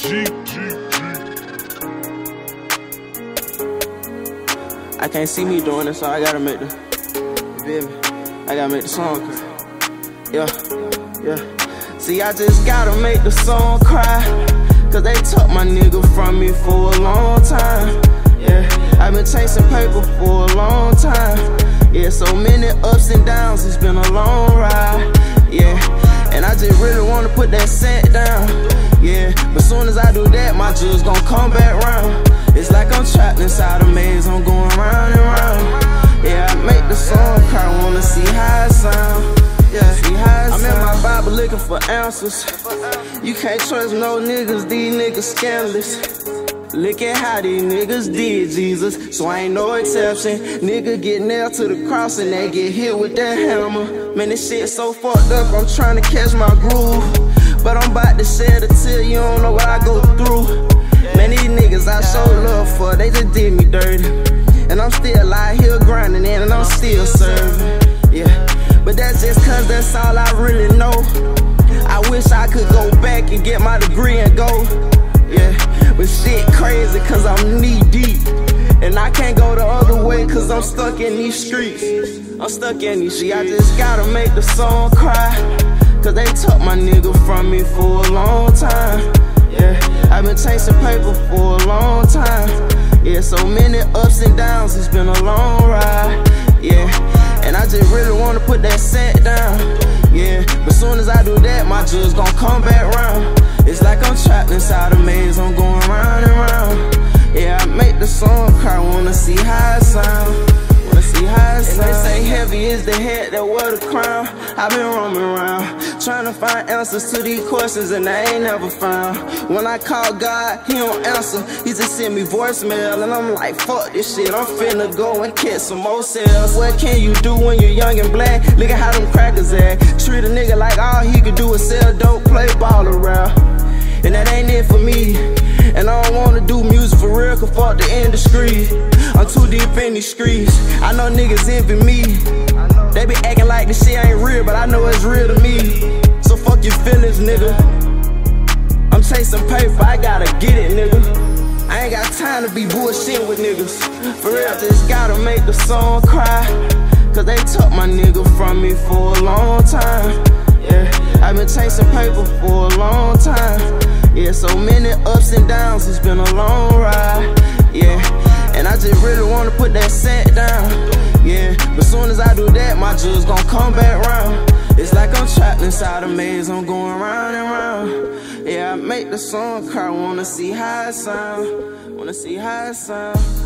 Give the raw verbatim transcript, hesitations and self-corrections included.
G, G, I can't see me doing it, so I gotta make the, you feel me? I gotta make the song cry. Yeah, yeah. See, I just gotta make the song cry, cause they took my nigga from me for a long time. Yeah, I've been chasing paper for a long time. Yeah, so many ups and downs, it's been a long ride. Yeah, and I just really wanna put that scent down. Yeah, but soon as I do that, my jewels gon' come back round. It's like I'm trapped inside a maze, I'm going round and round. Yeah, I make the song cry, wanna see how it sound. Yeah, see how it sound. I'm in my Bible looking for answers. You can't trust no niggas, these niggas scandalous. Look at how these niggas did Jesus, so I ain't no exception. Nigga get nailed to the cross and they get hit with that hammer. Man, this shit so fucked up, I'm trying to catch my groove. But I'm about to shed a tear, you don't know what I go through. Man, these niggas I show love for, they just did me dirty. And I'm still out here grinding and I'm still serving. Yeah, but that's just cause that's all I really know. I wish I could go back and get my degree and go. Yeah, but shit crazy cause I'm knee deep. And I can't go the other way cause I'm stuck in these streets. I'm stuck in these streets. I just gotta make the song cry, cause they took my nigga from me for a long time. Yeah, I've been chasing paper for a long time. Yeah, so many ups and downs, it's been a long ride. Yeah, and I just really wanna put that scent down. Yeah, but soon as I do that, my jewels gon' come back round. It's like I'm trapped inside a maze, I'm going round and round. Yeah, I make the song cry, wanna see how it sound. Wanna see how it sound. And they say heavy is the head that wear the crown. I've been roaming around, trying to find answers to these questions and I ain't never found. When I call God, he don't answer, he just send me voicemail. And I'm like, fuck this shit, I'm finna go and catch some more sales. What can you do when you're young and black? Look at how them crackers act. Treat a nigga like all he could do is sell dope, play ball around. And that ain't it for me. And I don't wanna do music for real, cause fuck the industry. I'm too deep in these streets, I know niggas envy me. They be acting like this shit ain't real, but I know it's real to me. So fuck your feelings, nigga. I'm chasing paper, I gotta get it, nigga. I ain't got time to be bullshitting with niggas. For real, I just gotta make the song cry, cause they took my nigga from me for a long time. Yeah, I've been chasing paper for a long time. Yeah, so many ups and downs, it's been a long ride. Yeah, and I just really wanna put that scent down. Yeah, but soon as I do that, my jewels gon' come back round. It's like I'm trapped inside a maze, I'm going round and round. Yeah, I make the song cry, wanna see how it sound. Wanna see how it sound.